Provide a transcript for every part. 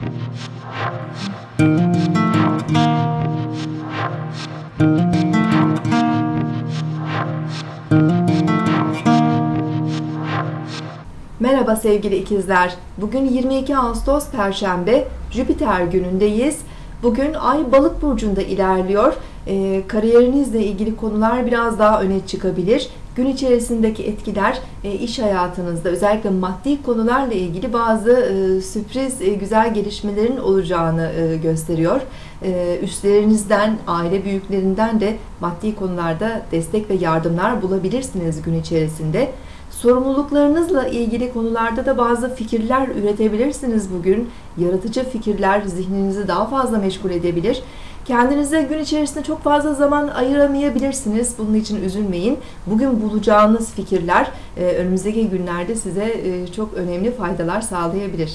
Merhaba sevgili ikizler. Bugün 22 Ağustos Perşembe, Jüpiter günündeyiz. Bugün Ay Balık burcunda ilerliyor. Kariyerinizle ilgili konular biraz daha öne çıkabilir. Gün içerisindeki etkiler iş hayatınızda, özellikle maddi konularla ilgili bazı sürpriz güzel gelişmelerin olacağını gösteriyor. Üstlerinizden, aile büyüklerinden de maddi konularda destek ve yardımlar bulabilirsiniz gün içerisinde. Sorumluluklarınızla ilgili konularda da bazı fikirler üretebilirsiniz bugün. Yaratıcı fikirler zihninizi daha fazla meşgul edebilir. Kendinize gün içerisinde çok fazla zaman ayıramayabilirsiniz. Bunun için üzülmeyin. Bugün bulacağınız fikirler önümüzdeki günlerde size çok önemli faydalar sağlayabilir.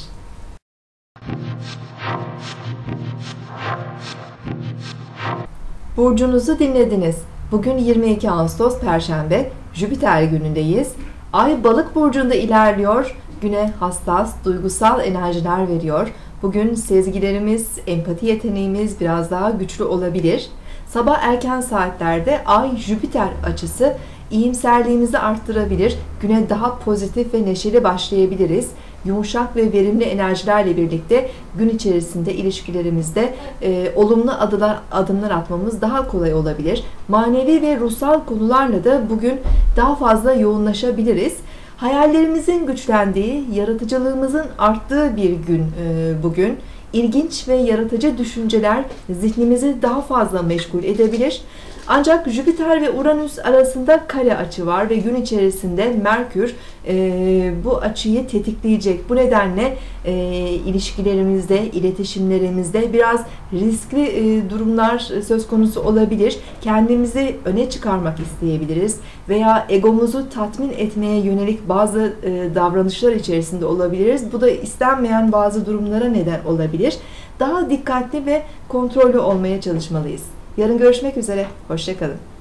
Burcunuzu dinlediniz. Bugün 22 Ağustos Perşembe, Jüpiter günündeyiz. Ay Balık burcunda ilerliyor. Güne hassas, duygusal enerjiler veriyor. Bugün sezgilerimiz, empati yeteneğimiz biraz daha güçlü olabilir. Sabah erken saatlerde Ay-Jüpiter açısı iyimserliğimizi arttırabilir. Güne daha pozitif ve neşeli başlayabiliriz. Yumuşak ve verimli enerjilerle birlikte gün içerisinde ilişkilerimizde olumlu adımlar atmamız daha kolay olabilir. Manevi ve ruhsal konularla da bugün daha fazla yoğunlaşabiliriz. Hayallerimizin güçlendiği, yaratıcılığımızın arttığı bir gün bugün. İlginç ve yaratıcı düşünceler zihnimizi daha fazla meşgul edebilir. Ancak Jüpiter ve Uranüs arasında kare açı var ve gün içerisinde Merkür bu açıyı tetikleyecek. Bu nedenle ilişkilerimizde, iletişimlerimizde biraz riskli durumlar söz konusu olabilir. Kendimizi öne çıkarmak isteyebiliriz veya egomuzu tatmin etmeye yönelik bazı davranışlar içerisinde olabiliriz. Bu da istenmeyen bazı durumlara neden olabilir. Daha dikkatli ve kontrollü olmaya çalışmalıyız. Yarın görüşmek üzere. Hoşça kalın.